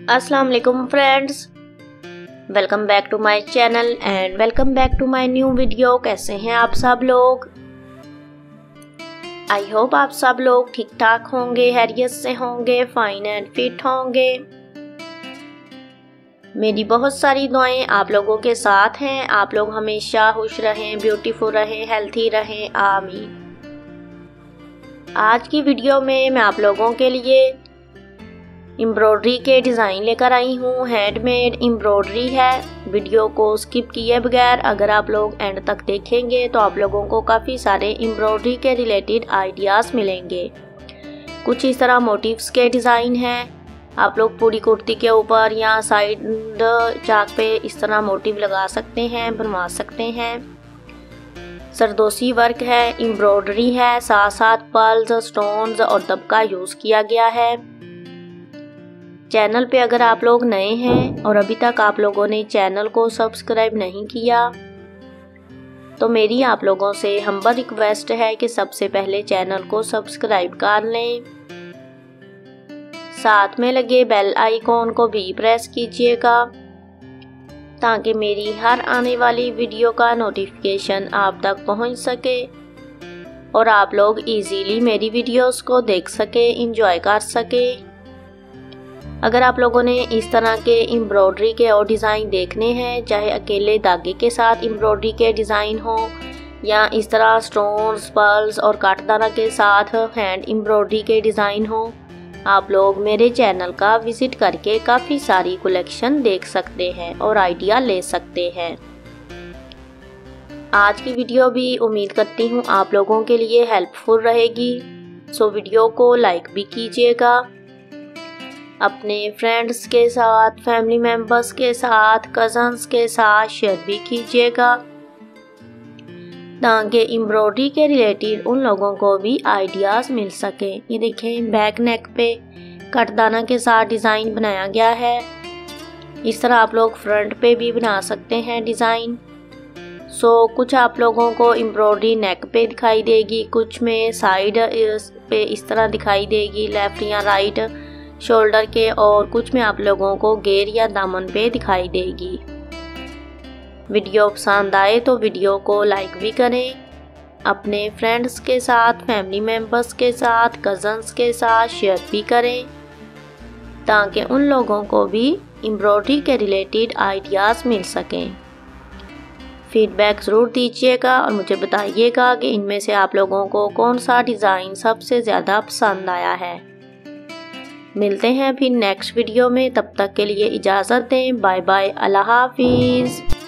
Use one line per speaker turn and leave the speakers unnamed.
अस्सलाम वालेकुम friends, welcome back to my channel and welcome back to my new video. कैसे हैं आप सब लोग? आई होप आप सब लोग ठीक ठाक होंगे, हैरियत से होंगे, फाइन एंड फिट होंगे। मेरी बहुत सारी दुआएं आप लोगों के साथ हैं। आप लोग हमेशा खुश रहें, ब्यूटीफुल रहें, हेल्थी रहें, आमीन। आज की वीडियो में मैं आप लोगों के लिए एम्ब्रॉयडरी के डिज़ाइन लेकर आई हूँ। हैंडमेड एम्ब्रॉयडरी है। वीडियो को स्किप किए बगैर अगर आप लोग एंड तक देखेंगे तो आप लोगों को काफ़ी सारे एम्ब्रॉयडरी के रिलेटेड आइडियाज़ मिलेंगे। कुछ इस तरह मोटिव्स के डिज़ाइन हैं। आप लोग पूरी कुर्ती के ऊपर या साइड चाक पे इस तरह मोटिव लगा सकते हैं, बनवा सकते हैं। सरदोसी वर्क है, एम्ब्रॉयडरी है, साथ साथ पर्ल्स, स्टोन्स और दबका यूज़ किया गया है। चैनल पे अगर आप लोग नए हैं और अभी तक आप लोगों ने चैनल को सब्सक्राइब नहीं किया तो मेरी आप लोगों से हम्बल रिक्वेस्ट है कि सबसे पहले चैनल को सब्सक्राइब कर लें। साथ में लगे बेल आइकॉन को भी प्रेस कीजिएगा ताकि मेरी हर आने वाली वीडियो का नोटिफिकेशन आप तक पहुंच सके और आप लोग इजीली मेरी वीडियोस को देख सके, एंजॉय कर सके। अगर आप लोगों ने इस तरह के एम्ब्रॉयडरी के और डिज़ाइन देखने हैं, चाहे अकेले धागे के साथ एम्ब्रॉयडरी के डिज़ाइन हो या इस तरह स्टोन्स, पर्ल्स और काटदाना के साथ हैंड एम्ब्रॉयडरी के डिज़ाइन हो, आप लोग मेरे चैनल का विज़िट करके काफ़ी सारी कलेक्शन देख सकते हैं और आइडिया ले सकते हैं। आज की वीडियो भी उम्मीद करती हूँ आप लोगों के लिए हेल्पफुल रहेगी। सो वीडियो को लाइक भी कीजिएगा, अपने फ्रेंड्स के साथ, फैमिली मेम्बर्स के साथ, कज़न्स के साथ शेयर भी कीजिएगा ताकि एम्ब्रॉयडरी के रिलेटेड उन लोगों को भी आइडियाज़ मिल सके। ये देखें, बैक नेक पे कटदाना के साथ डिज़ाइन बनाया गया है। इस तरह आप लोग फ्रंट पे भी बना सकते हैं डिज़ाइन। कुछ आप लोगों को एम्ब्रॉयडरी नेक पे दिखाई देगी, कुछ में साइड पे इस तरह दिखाई देगी, लेफ्ट या राइट शोल्डर के, और कुछ में आप लोगों को घेर या दामन पे दिखाई देगी। वीडियो पसंद आए तो वीडियो को लाइक भी करें, अपने फ्रेंड्स के साथ, फैमिली मेम्बर्स के साथ, कज़न्स के साथ शेयर भी करें ताकि उन लोगों को भी एम्ब्रॉयडरी के रिलेटेड आइडियाज़ मिल सकें। फीडबैक ज़रूर दीजिएगा और मुझे बताइएगा कि इनमें से आप लोगों को कौन सा डिज़ाइन सबसे ज़्यादा पसंद आया है। मिलते हैं फिर नेक्स्ट वीडियो में, तब तक के लिए इजाज़त दें। बाय बाय, अल्लाह हाफिज़।